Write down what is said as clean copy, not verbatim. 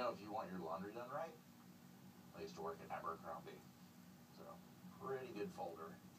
know if you want your laundry done right. I used to work at Abercrombie, so pretty good folder.